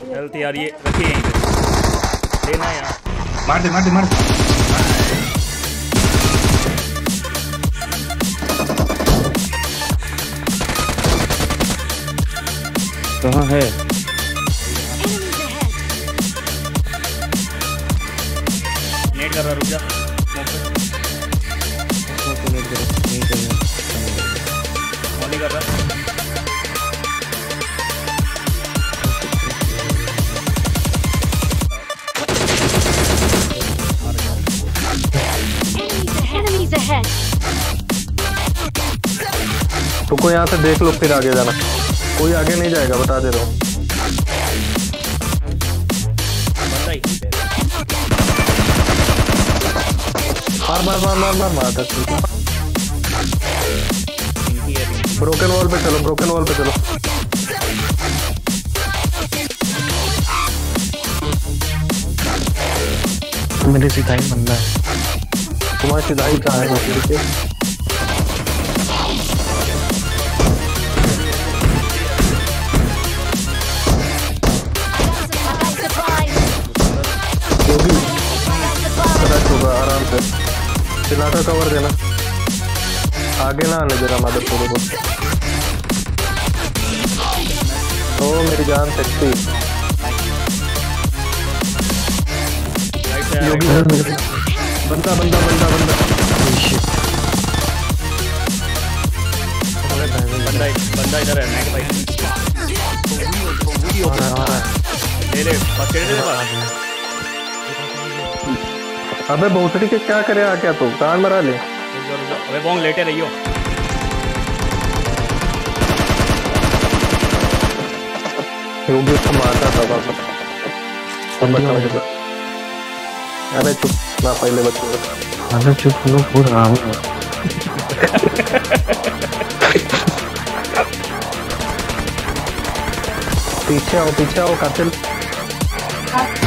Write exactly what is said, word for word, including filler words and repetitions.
Health यार ये रखिए यहीं पे लेना है यार। मार दे मार दे मार दे। कहाँ है? नेट कर रहा, रुक जा। नेट कर नहीं कर रहा मॉली कर रहा। तुमको यहाँ से देख लो फिर आगे जाना। कोई आगे नहीं जाएगा, बता दे रहा हूँ। मार मार मार मार मार मार ब्रोकन वॉल पे चलो, ब्रोकन वॉल पे चलो। मेरी सिधाई बंदा है। तुम्हारी सिधाई कहाँ है? आराम से चिल्लाकर कवर देना, आगे ना आने देना मदद थोड़ी बहुत। ओ मेरी जान सकती योगी। बंदा बंदा बंदा बंदा बंदा बंदा इधर है नाइट भाई। ले ले बस ले ले। अबे भोसड़ी के क्या करे, आ क्या तू कान मरा ले। अबे बोंग लेटे रहियो। योगी उसको मारता था बाबा। अरे चुप ना, पहले बच्चों का। अरे चुप लो पूरा आम। पीछे आओ पीछे आओ कातिल।